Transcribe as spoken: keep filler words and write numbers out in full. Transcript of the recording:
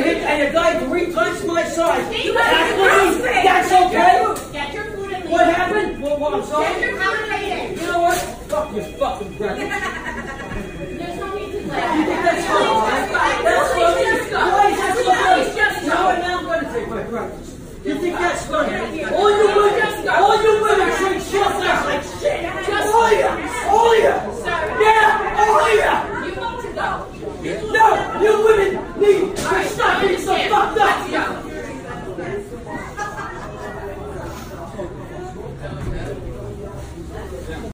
hit and a guy three times my size. You That's, got your that's okay? Get your food and leave. What happened? What, what, I'm sorry? Get your food and leave. You know what? Fuck your fucking breath. There's no need to laugh. You think that's funny? That's funny? Why is that so funny? You know what? Now I'm going to take my breakfast. You think that's funny? All you women, all you women treat chefs like shit. All of you, all of you. Yeah, all of you. You need to go. No, you